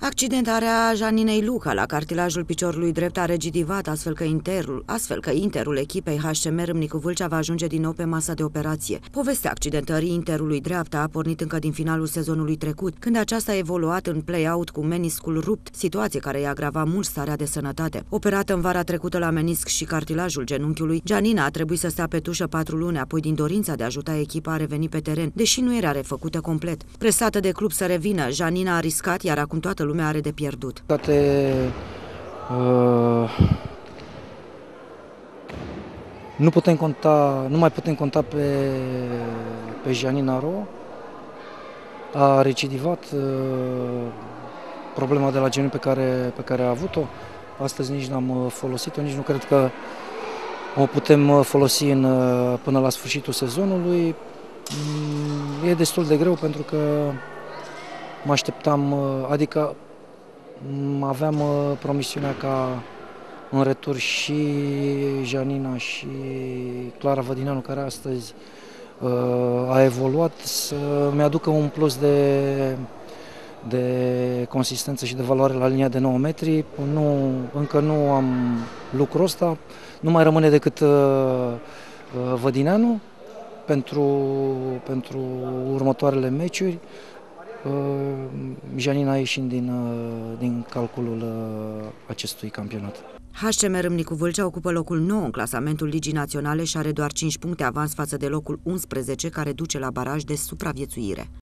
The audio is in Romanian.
Accidentarea Janinei Luca la cartilajul piciorului drept a recidivat, astfel că Interul echipei HCM Râmnicu Vâlcea va ajunge din nou pe masa de operație. Povestea accidentării Interului dreapta a pornit încă din finalul sezonului trecut, când aceasta a evoluat în play-out cu meniscul rupt, situație care i-a agravat mult starea de sănătate. Operată în vara trecută la menisc și cartilajul genunchiului, Janina a trebuit să stea pe tușă 4 luni, apoi din dorința de a ajuta echipa a revenit pe teren, deși nu era refăcută complet. Presată de club să revină, Janina a riscat, iar acum toată lumea are de pierdut. Nu mai putem conta pe Janina Ro. A recidivat problema de la genunchi pe care a avut-o. Astăzi nici n-am folosit-o, nici nu cred că o putem folosi până la sfârșitul sezonului. E destul de greu pentru că mă așteptam, adică aveam promisiunea ca în retur și Janina și Clara Vădineanu, care astăzi a evoluat, să-mi aducă un plus de consistență și de valoare la linia de 9 metri. Încă nu am lucrul ăsta, nu mai rămâne decât Vădineanu pentru următoarele meciuri. Janina ieșind din calculul acestui campionat. HCM Râmnicu Vâlcea ocupă locul 9 în clasamentul Ligii Naționale și are doar 5 puncte avans față de locul 11, care duce la baraj de supraviețuire.